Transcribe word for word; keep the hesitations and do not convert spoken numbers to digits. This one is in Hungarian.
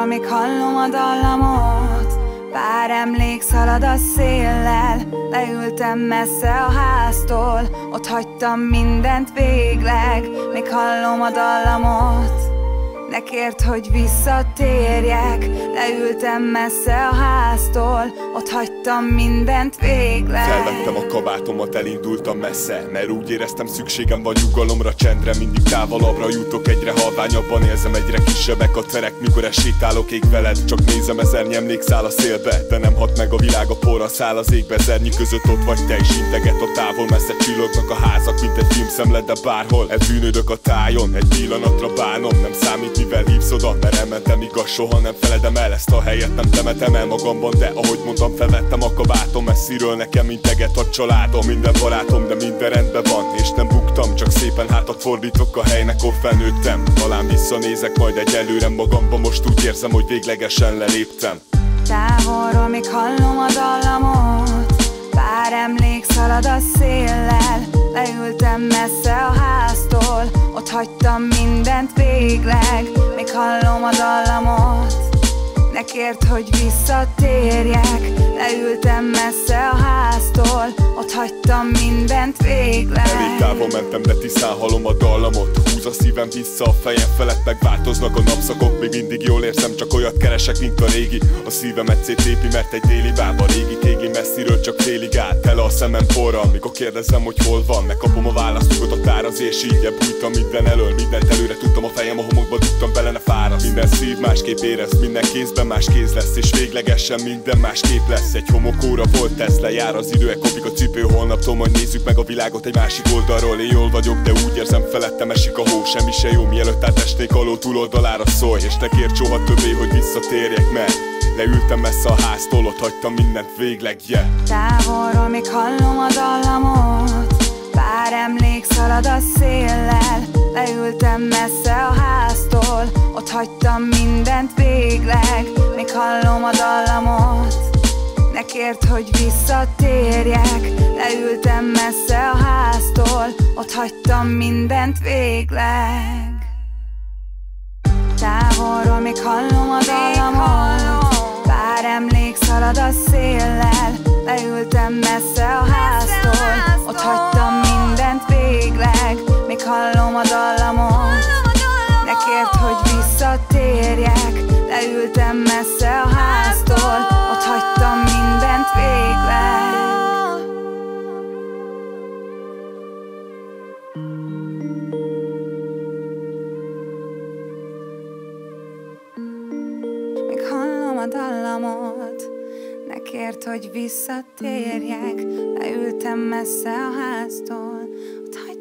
amíg hallom a dallamot. Pár emlék szalad a széllel, leültem messze a háztól. Ott hagytam mindent végleg, még hallom a dallamot. Ne kérd, hogy visszatérjek, leültem messze a háztól. Ott hagytam mindent végleg. Felvettem a kabátomat, elindultam messze, mert úgy éreztem, szükségem van nyugalomra, csendre. Mindig távolabbra jutok, egyre halványabban érzem, egyre kisebbek a terek, mikor esétálok ég veled. Csak nézem, ezernyi emlék száll a szélbe, de nem hat meg a világ, a porra száll az égbe. Ezernyi között ott vagy te is, integet a távol, messze csillognak a házak, mint egy filmszemled, de bárhol eltűnődök a tájon. Egy pillanatra bánom, nem számít, mivel hívsz oda, mert elmentem, igaz, soha nem feledem el ezt a helyet, nem temetem el magamban, de ahogy mondtam, felvettem a kabátom. Messziről nekem integet a családom, minden barátom, de minden rendben van, és nem buktam, csak szépen hátat fordítok a helynek, ahol felnőttem. Talán visszanézek majd egyelőre magamba, most úgy érzem, hogy véglegesen leléptem. Távolról még hallom a dallamot, pár emlék szalad a széllel, leültem messze a háztól. Ott hagytam mindent végleg, még hallom a dallamot. Ne kérd, hogy visszatérjek, leültem messze a háztól. Ott hagytam mindent végleg. Elég távol mentem, de tisztán hallom a dallamot. Húz a szívem vissza a fejem felett, megváltoznak a napszakok. Még mindig jól érzem, csak olyat keresek, mint a régi. A szívemet széttépi, mert egy déli bába régi kégli messziről csak félig át. Tele a szemem porra, amikor kérdezem, hogy hol van. Megkapom a választ, nyugodott áraz, és így elbújtam minden elől. Mindent előre tudtam, a fejem a homokba dugtam, bele ne fáraszt. Minden szív másképp érez, minden kézben más kéz lesz, és véglegesen minden másképp lesz. Egy homokóra volt ez, lejár az idő, kopik a cipő, holnaptól majd nézzük meg a világot egy másik oldalról. Én jól vagyok, de úgy érzem, felettem esik a hó, semmi se jó, mielőtt átesnék alól túloldalára, szólj. És ne kérj soha többé, hogy visszatérjek, mert leültem messze a háztól, ott hagytam mindent végleg, yeah. Távolról még hallom a dallamot, pár emlék szalad a széllel, leültem messze a háztól. Ott hagytam mindent végleg, még hallom a dallamot. Ne kérd, hogy visszatérjek, leültem messze a háztól. Ott hagytam mindent végleg. Távolról még hallom a dallamot, pár emlék szalad a széllel, leültem messze a háztól. Ott hagytam mindent végleg, még hallom a dallamot. Ne kérd, hogy visszatérjek, leültem messze a háztól. Ott hagytam mindent végleg. Még hallom a dallamot. Ne kérd, hogy visszatérjek, leültem messze a háztól. Ott